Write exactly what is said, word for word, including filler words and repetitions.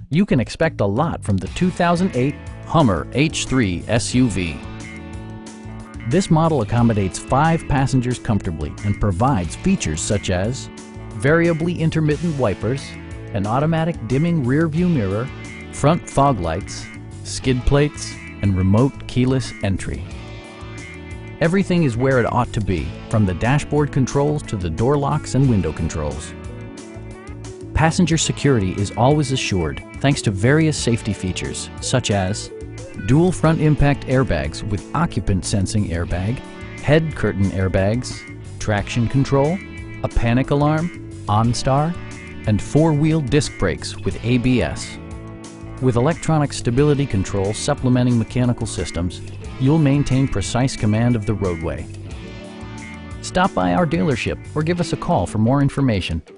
You can expect a lot from the two thousand eight Hummer H three S U V. This model accommodates five passengers comfortably and provides features such as variably intermittent wipers, an automatic dimming rear view mirror, front fog lights, skid plates, and remote keyless entry. Everything is where it ought to be, from the dashboard controls to the door locks and window controls. Passenger security is always assured thanks to various safety features such as dual front impact airbags with occupant sensing airbag, head curtain airbags, traction control, a panic alarm, OnStar, and four-wheel disc brakes with A B S. With electronic stability control supplementing mechanical systems, you'll maintain precise command of the roadway. Stop by our dealership or give us a call for more information.